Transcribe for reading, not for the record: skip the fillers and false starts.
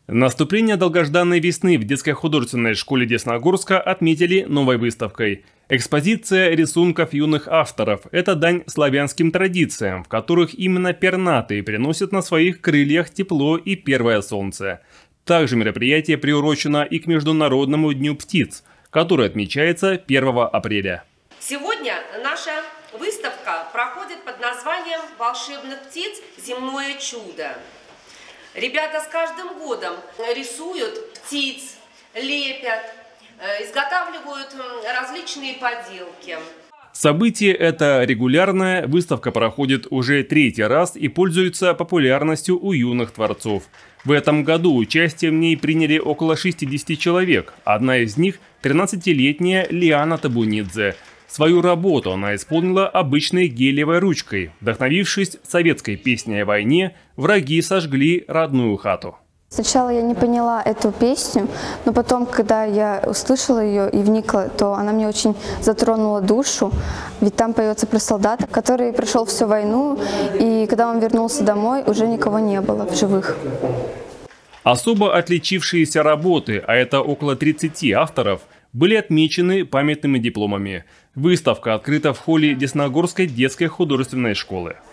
Наступление долгожданной весны в детской художественной школе Десногорска отметили новой выставкой. Экспозиция рисунков юных авторов – это дань славянским традициям, в которых именно пернатые приносят на своих крыльях тепло и первое солнце. Также мероприятие приурочено и к Международному дню птиц, который отмечается 1 апреля. Сегодня наша выставка проходит под названием «Волшебных птиц. Земное чудо». Ребята с каждым годом рисуют птиц, лепят, изготавливают различные поделки. Событие это регулярное, выставка проходит уже 3-й раз и пользуется популярностью у юных творцов. В этом году участие в ней приняли около 60 человек, одна из них – 13-летняя Лиана Табунидзе. Свою работу она исполнила обычной гелевой ручкой. Вдохновившись советской песней о войне, враги сожгли родную хату. Сначала я не поняла эту песню, но потом, когда я услышала ее и вникла, то она мне очень затронула душу. Ведь там поется про солдата, который прошел всю войну, и когда он вернулся домой, уже никого не было в живых. Особо отличившиеся работы, а это около 30 авторов, были отмечены памятными дипломами. Выставка открыта в холле Десногорской детской художественной школы.